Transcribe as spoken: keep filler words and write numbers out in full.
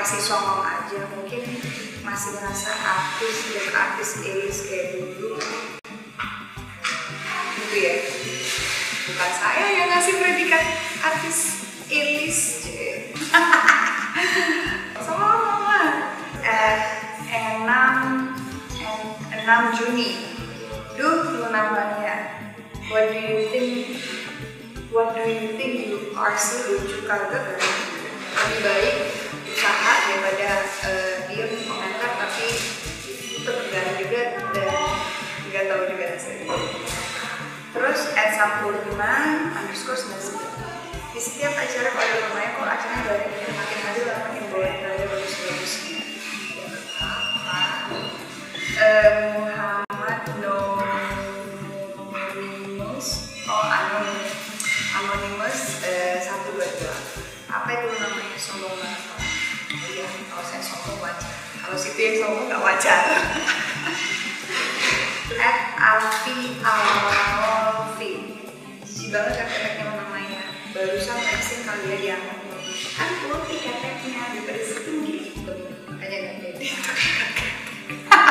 masih songong aja, mungkin masih merasa artis dan artis A-list kayak dulu gitu ya. Bukan saya yang ngasih predikat artis A-list. Sama-sama. Eh, enam enam Juni. Duh, lu namanya. What do you think? What do you think you are sih lucu kagak kan? Lebih baik usaha daripada uh, dia komentar tapi tegang juga dan nggak tahu juga hasilnya. Terus at sampurna underscore sembilan. Di setiap acara pada rumahnya kok acaranya dari makin hari lah makin banyak dari bagus-bagusnya. Uh, Muhammad Anonymous, oh Anonymous, Anonymous satu dua dua. Apa itu namanya sombong banget? Oh iya, kalau saya sombong wajar. Kalau situ yang sombong nggak wajar. At Alfi Alfi, jijik banget keteknya namanya. Barusan texting kali ya diangkat. Kan putih keteknya daripada setinggi gitu. Makanya nggak pede.